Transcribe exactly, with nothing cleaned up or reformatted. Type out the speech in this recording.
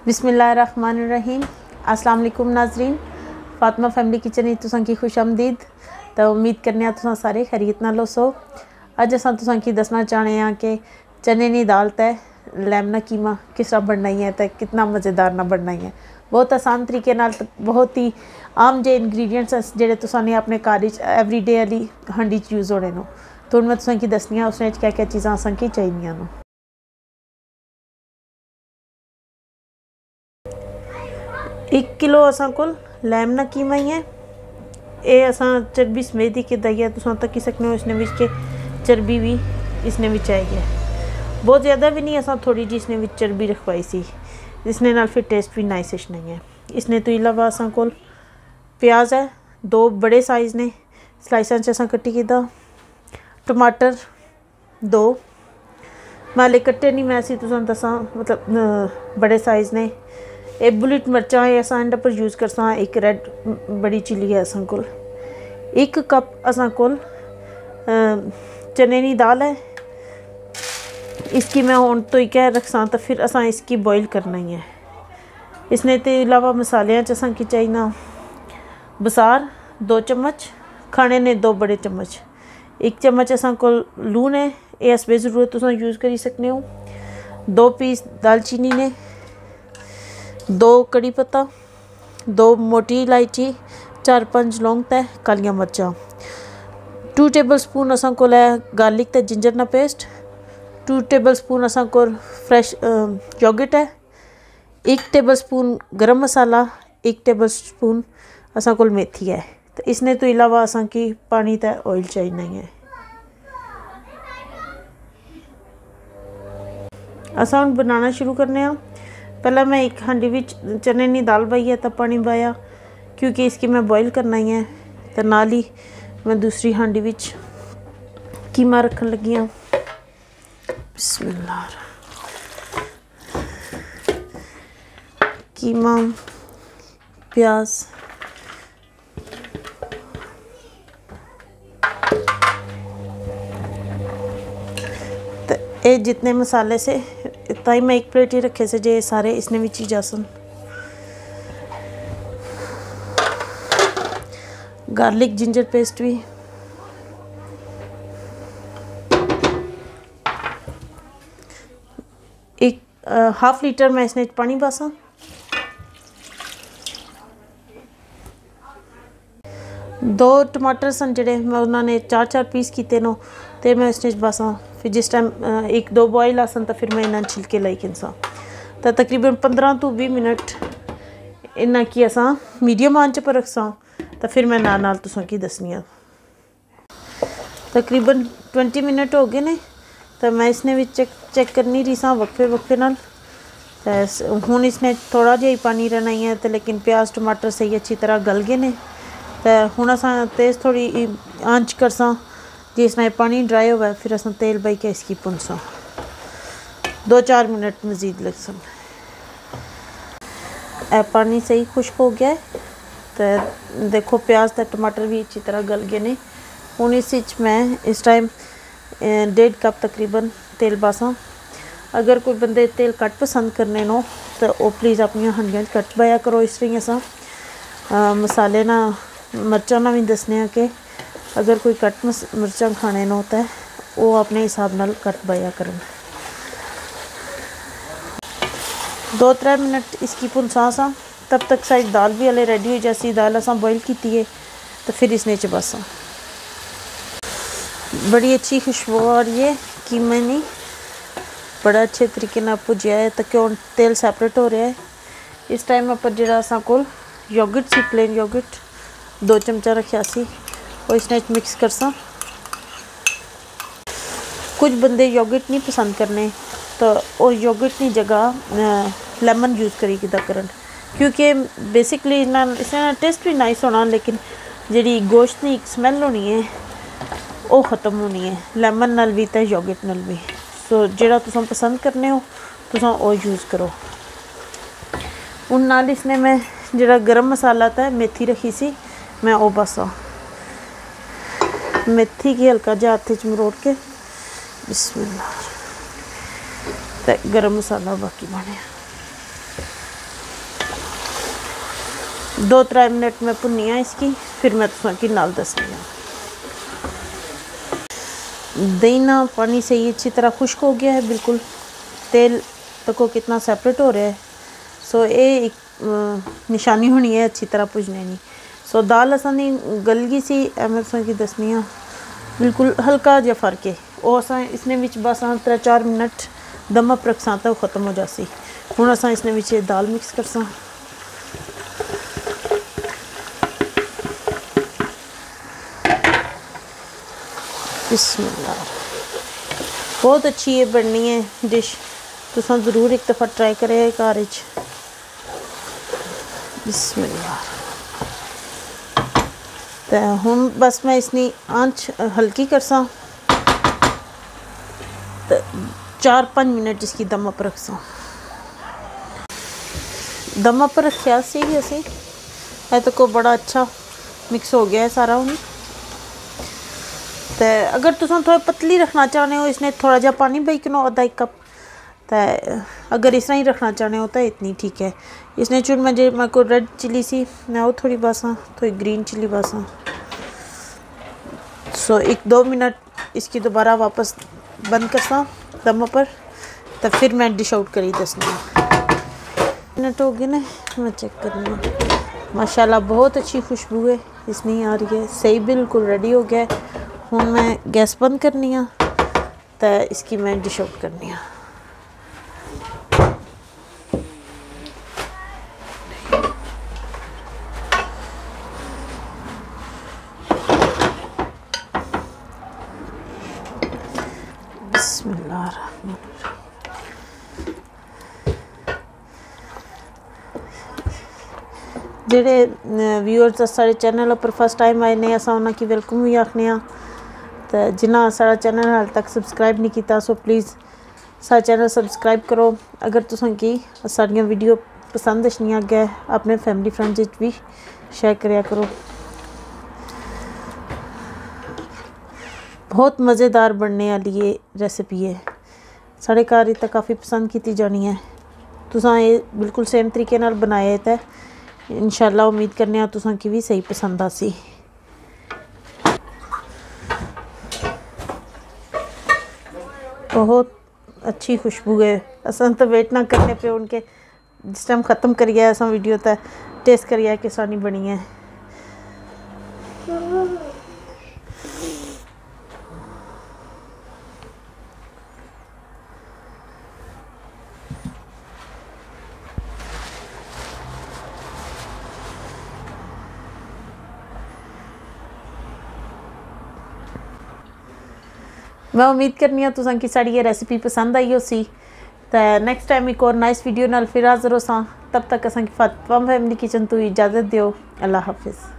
बिस्मिल्लाहिर्रहमानिर्रहीम। अस्सलाम वालेकुम नाजरीन, फातिमा फैमिली किचन तुसां की खुश आमदीद। तो उम्मीद करने तुसां सारे खैरियत नाल होसो। अज असां तुसां की दसना चाहने हैं कि चने दी दाल ते लैमना कीमा किस तरह बनना है तो कितना मज़ेदार ना बनना है। बहुत आसान तरीके नाल, बहुत ही आम जे इंग्रीडिएंट्स जेह्ड़े तुसां ने अपने घर एवरी डे आह्ली हांडी च यूज़ होने नो। तो मैं तुसां की दसनी आं उसने क्या क्या चीज़ां असां की चाहिदियां नो। एक किलो असां कोल लैमना कीमा ही है। ये असां चर्बी समेत ही किया तुसां तक्की सकने हो। इसने विच के चर्बी भी इसने विच आई है, बहुत ज़्यादा भी नहीं, असां थोड़ी जी इसने विच चर्बी रखवाई सी। इसने नाल फिर टेस्ट भी नाइस नहीं है। इसने तो इलावा असां कोल प्याज है, दो बड़े साइज़ ने स्लाइसां च असां कट्टी कीता। टमाटर दो मैं हाले कट्टे नहीं, मैं सी तुसां दसां मतलब बड़े साइज़ ने। एक बुलेट मिर्चा है असां एंड पर यूज़ करसा। एक रेड बड़ी चिली है असां कोल। एक कप असां कोल चने की दाल है। इसकी मैं हुण तो ही कह रखसा तो फिर असां इसकी बॉयल करना ही है। इसने तो इलावा मसालियां च असां की चाहिए बसार दो चम्मच, खाने ने दो बड़े चम्मच, एक चम्मच असां कोल लून है, ये अस बेज़रूरत तुसां यूज़ करी सकने हो। दो पीस दालचीनी ने, दो कड़ी पत्ता, दो मोटी इलायची, चार पांच लौंग ते कालियां मर्चां। टू टेबल स्पून असां कोल है गार्लिक ते जिंजर ना पेस्ट। टू टेबल स्पून असां कोल फ्रैश योगर्ट है। एक टेबल स्पून गरम मसाला, एक टेबल स्पून असां कोल मेथी है। तो इसने तो इलावा असां की पानी ते ऑयल चाहिए नहीं है। असां हुण बनाना शुरू करने हैं। पहला मैं एक हांडी विच चने की दाल पाई है तो पानी पाया, क्योंकि इसकी मैं बॉयल करना ही है। तो नाल ही मैं दूसरी हांडी विच कीमा रखन लगी हाँ। बिस्मिल्लाह। कीमा, प्याज, तो ये जितने मसाले से ताई मैं एक प्लेट ही रखे से जे सारे इसने भी चीज़ आसन। गार्लिक जिंजर पेस्ट भी, एक आ, हाफ लीटर मैं इसने पानी पासा। दो टमाटर सन जेडे मैं उन्होंने चार चार पीस किए नो, तो मैं इसने पासा। फिर जिस टाइम एक दो बॉयल आसन तो फिर मैं इन्हें छिलके लाई किनसा। तो तकरीबन पंद्रह तो बीस मिनट इन्ना की असां मीडियम आंच पर रखसा। तो फिर मैं नाल नाल तुसां की दसनी आ। तकरीबन बीस मिनट हो गए ने। तो मैं इसने भी चेक चेक करनी रही सा वक्फे वक्फे नाल। तो हुण इसने थोड़ा जिहा ही पानी रहना ही है, तो लेकिन प्याज टमाटर सही अच्छी तरह गल गए ने। तो हुण असां तेज़ थोड़ी आंच करसा। जिसना पानी ड्राई होगा फिर असां तेल पाई के इसकी भुनसा। दो चार मिनट मज़ीद लग सन। ए पानी सही खुश्क हो गया है। तो देखो प्याज ते टमाटर भी अच्छी तरह गल गए ने। हुण इस मैं इस टाइम डेढ़ कप तकरीबन तेल पासा। अगर कोई बंदे तेल घट पसंद करने नो तो वो प्लीज़ अपनी हांडियां घट पाया करो। इस तरह असां मसाले ना मिर्चा ना भी दसने हैं कि अगर कोई कट मिर्चा खाने न होता है वो अपने हिसाब नाल कट पाया करन। दो त्रै मिनट इसकी भुनसा सा, तब तक साइड दाल भी हले रेडी हो जैसी। दाल असां बॉयल की है तो फिर इसने च बसा। बड़ी अच्छी खुशबू आ रही है कीमे नहीं, बड़ा अच्छे तरीके ना भुजिया है। तो क्यों तेल सैपरेट हो रहा है। इस टाइम पर जो असां कोल योगर्ट सी, प्लेन योगर्ट दो चमचा रखा सी, और इसने मिक्स करसा। कुछ बंदे योगर्ट नहीं पसंद करने तो वो योगर्ट की जगह लेमन यूज़ करी किदा करन, क्योंकि बेसिकली ना इसने टेस्ट भी नाइस होना, लेकिन जी गोश्त की स्मैल होनी है वो ख़त्म होनी है लेमन नाल भी तो योगर्ट नाल भी। सो जो तुम पसंद करने हो तुम वो यूज़ करो। उन नाल इसने मैं जरा गरम मसाला था मेथी रखी सी, मैं वो पासा मेथी की हल्का जा हाथ च मरोड़ के बिस्मिल्लाह। तो गरम मसाला बाकी बने। दो त्रै मिनट में भुन्नी है इसकी, फिर मैं तुसें नाल दसनी आं। दही ना पानी से ये अच्छी तरह खुश्क हो गया है, बिल्कुल तेल तको कितना सेपरेट हो रहा है। सो ये एक निशानी होनी है अच्छी तरह भुजने की। सो दाल असानी गल गई सी, मैं तुसें दसनी आं बिल्कुल हल्का जिहा फर्क है। वो असां इसने विच बस त्रै चार मिनट दम अप रखसां तो ख़त्म हो जासी। हुण असां इसने विच दाल मिक्स करसां। बिस्मिल्लाह, बहुत अच्छी ये बननी है डिश, तुसां ज़रूर एक दफ़ा ट्राई करें घर च। बिस्मिल्लाह। तो हुण बस मैं इसकी आंच हल्की करसां तो चार पाँच मिनट इसकी दम अप रखसां। दम अप रखिया सी असी, है तो को बड़ा अच्छा मिक्स हो गया है सारा हुण। तो अगर तुम थोड़ा पतली रखना चाहते हो, इसने थोड़ा जहा पानी पाई कनो आधा एक कप। तो अगर इस तरह ही रखना चाहते हो तो इतनी ठीक है। इसने चुन मैं जो मैं को रेड चिली सी मैं वो थोड़ी बासा, थोड़ी ग्रीन चिली बासा। सो एक दो मिनट इसकी दोबारा वापस बंद करसा दम पर, तो फिर मैं डिश आउट करी दसनी। मिनट हो गए ना, मैं चेक करनी। माशाल्लाह बहुत अच्छी खुशबू है इसमें आ रही है, सही बिल्कुल रेडी हो गया है। हुण मैं गैस बंद करनी आ तो इसकी मैं डिश आउट करनी आ। बिस्मिल्लाह। जेडे व्यूअर्स सारे चैनल पर फर्स्ट टाइम आए ने, असां उन्हां की वेलकम भी आखने आ। तो जिन्हें सारा चैनल हाल तक सबसक्राइब नहीं किया, सो प्लीज़ सारा चैनल सबसक्राइब करो। अगर तुसें की साड़ियाँ वीडियो पसंद आनियां अग्गै अपने फैमिली फ्रेंड्स भी शेयर कराया करो। बहुत मज़ेदार बनने वाली ये रेसिपी है, साढ़े घर तो काफ़ी पसंद की जानी है। तुसां ये बिल्कुल सेम तरीके नाल बनाए तो इंशाल्लाह उम्मीद करने आ तुसां की भी सही पसंद आसी। बहुत अच्छी खुशबू है, असन तो वेट ना करने पे उनके जिस टाइम ख़त्म करिए असा वीडियो तो टेस्ट करिए कि सानी बनी है। मैं उम्मीद करनी हूँ तुसां की साड़ी ये रेसिपी पसंद आई हो सी। तो नैक्सट टाइम एक और नाइस वीडियो नाल फिर हाज़र हो सा। तब तक असां की फातिमा फैमिली किचन तो इजाज़त दियो। अल्लाह हाफिज़।